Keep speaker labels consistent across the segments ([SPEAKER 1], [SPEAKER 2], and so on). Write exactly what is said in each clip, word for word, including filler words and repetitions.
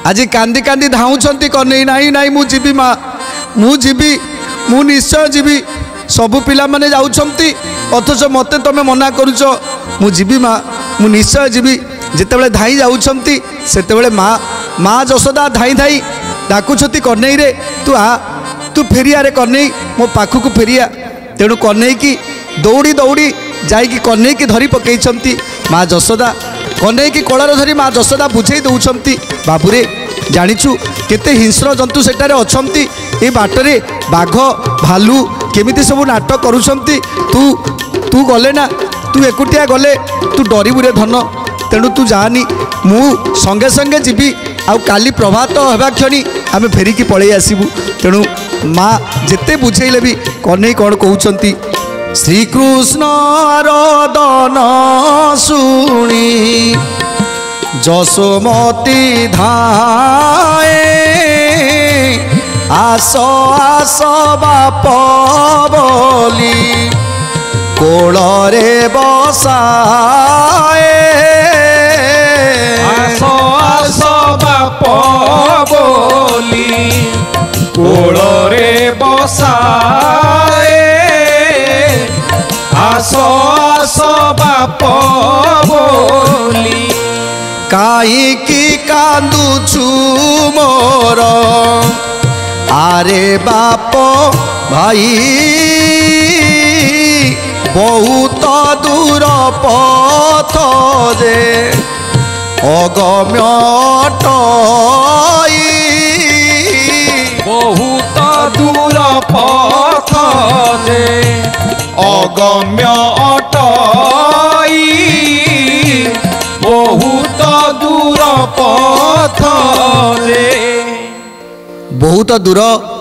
[SPEAKER 1] आज कांदी कांदी धाऊँच कन्हई नाई नाई मु जीवी माँ मु जीवी मु निश्चय जीवी सबु पिला माने जाउछंती अथच मते तमे मना करूछ मु जीवी माँ मु निश्चय जीवी जितेबले धाई जाउछंती सेतेबले माँ माँ जशोदा धाई धाई डाकुछती कन्हई रे तू आ तू फेरिया रे कन्हई मो पाखु फेरिया तेणु कन्हई की दौड़ी दौड़ी जाइकी कन्हई की धरी पकईछंती माँ जशोदा कन्हई की कोलार धरी माँ जशोदा बुझे दौरान बाबूरे जानिछु केते हिंस्र जंतु सेटारे अछंती ए बाटरे बाघ भालू केमिति सब नाटक करूछंती तू तू गले ना तू एकुटिया गले तू डरिबु रे धन तेणु तू जानी मु संगे संगे जीवी आउ काली प्रभात होगा क्षणी आम फेरिकी पलि आसबू तेणु माँ जिते बुझेले भी कन्हई कौन कहते श्रीकृष्ण आराधन शुणी जशोमती धाए आस आस बाप बोली कोଳରେ बसाए
[SPEAKER 2] आस आस बाप बोली कोଳରେ बसाए आस आस बाप बोली
[SPEAKER 1] काईकी कांदुछु मोर आरे बाप भाई बहुत दूर पथ जे अगम्य अटई
[SPEAKER 2] बहुत दूर पथ जे अगम्य अटई बहुत दूर पथ रे
[SPEAKER 1] बहुत दूर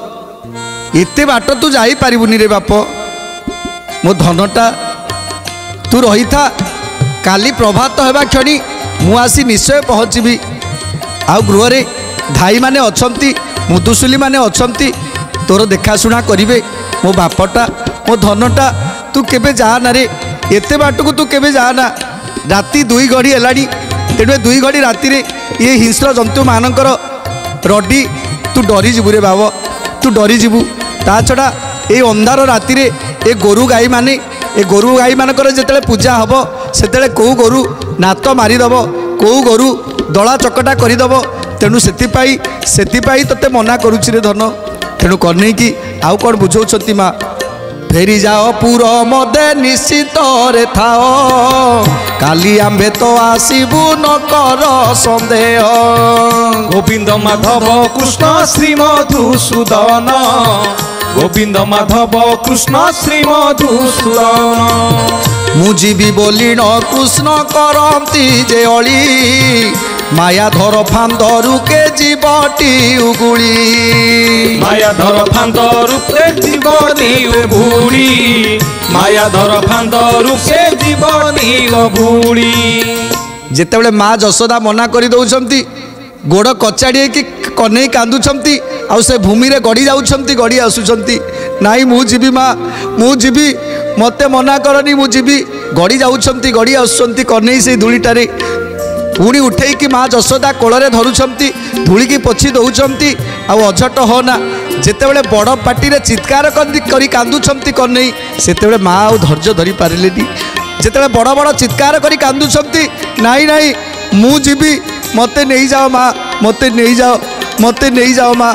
[SPEAKER 1] एते बाट तू जाई पारिबुनी रे बाप मो धनटा तू रही था काली प्रभात होगा क्षणी मु आसी निश्चय पहुँचबी आउ गृह रे धाई माने अछंती मुदुसुली माने अछंती तोर देखाशुना करिवे मो बापटा मो धनटा तू केबे जा ना रे एते बाट को तू केबे जा ना राति दुई घड़ी हेलाड़ी तेणु दुई घड़ी राति रे ये हिंस्र जंतु मानकर रडी तू डरी जीवु रे बाब तू डरी जीवु ता छड़ा ए अंधार राति रे ए गोरु गाई माने ए गोरु गाई मानकर जेतेले पूजा हबो सेतेले को गोरु नात मारिदब को गोरु दला चकटा करिदब तेणु सेतिपाई सेतिपाई तते मना करूछि रे धन तेणु कन्हई की आउ कौन बुझौछंती माँ फेरी जाओ पूरा मदे निश्चित रे थाओ काली आंबे तो आसीबू न कर संदेह
[SPEAKER 2] गोविंद माधव कृष्ण श्री मधुसूदन गोविंद माधव कृष्ण श्री मधुसूदन
[SPEAKER 1] मुझीबी बोली न कृष्ण करती जे अली माया धर फांदरु के जीवटी उगुड़ी
[SPEAKER 2] माया धर फांदरु के जीवटी उगुड़ी माया धर फांदरु के जीवटी उगुड़ी
[SPEAKER 1] जेतेबेले माँ जशोदा मना करि दउछंती गोड़ कचाड़ी कि कन्हई कांदुछंती आउ से भूमि रे गड़ी जाउछंती गड़ी आसुछंती नाई मु जीवी माँ मु जीवी मते मना करनी मु जीवी गड़ी जाउछंती गड़ी आसुछंती कन्हई से धूलिटारे पुणी उठे कि माँ जशोदा कोଳରେ धरुछंती धूली की पोछि दउछंती आउ अझट होना जेतेबेले बड़ पार्टी रे चित्कार करी कांदुछंती कन्हई सेतेबेले माँ आउ धैर्य धरि पारिलेनी जेतेबेले बड़ बड़ चित्कार करी कांदुछंती नाई नाई मु जीवी मते नहीं जाओ माँ मते नहीं जाओ मते नहीं जाओ माँ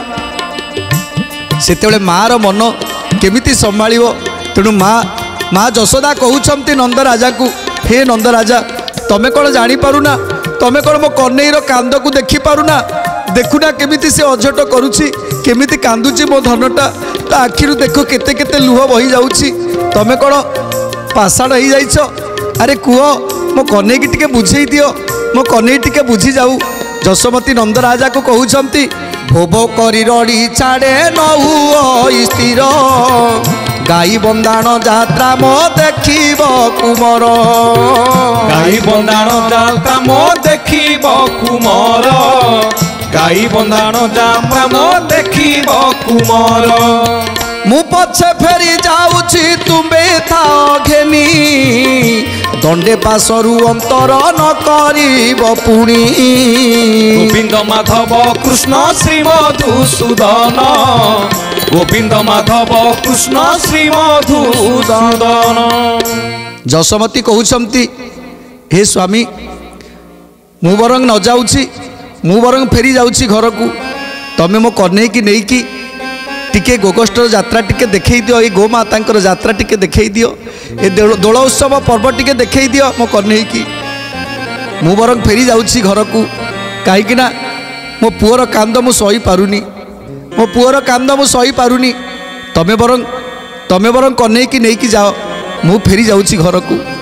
[SPEAKER 1] सेतेबेले माँ रो मन केमिति संभाळिबो तेणु माँ माँ जशोदा कहउछंती नंद राजा को हे नंद राजा तमे कौन जानी पारुना तमे कौन मो कन्हईर कांद को देखी पारुना देखुना केमिति से अझट करुछि केमिति कांदुछि मो धनटा ता आखिरु देखो केते केते लुह बही जाउछि तमे कौन पाषाण हो जाइछ अरे कुह मो कन्हई की टिके बुझेई दियो मो कन्हई टिके बुझी जाऊ जशोमती नंद राजा को कहउछंती भोभो करी रड़ी छाड़े नहुओ स्थिर गाई बंदाण जात्रा मो देखिब कुमर
[SPEAKER 2] गाई बंदाण जात्रा मो देखिब कुमर गाई बंदाण जात्रा मो देखिब कुमर
[SPEAKER 1] मु पछे फेरी जाउछि तुमे था घेनी दंडे पासरु अंतर न करिब पुणी
[SPEAKER 2] गोविंद माधव कृष्ण श्री मधुसूदन गोविंद माधव कृष्ण श्री मधुसूदन।
[SPEAKER 1] जशमती कहउछंती हे स्वामी मु बरंग न जाउछि मु बरंग फेरी जाउछि घर को तमे मो कन्हई की नहीं की टिके गोगष्टर यात्रा टिके देखई दियो ए गोमाता यात्रा टिके देखई दियो ए दोल उत्सव पर्व टिके देखई दियो मो कन्हई की मु बरंग फेरी जाउछि घर को कहीं ना मो पुअर कांद मु सही पारुनी मो पुअर कांद मु सही पारुनी तमे बरंग तमे बरंग कन्हई की नहीं की जाओ मु फेरी जाउछि घर को।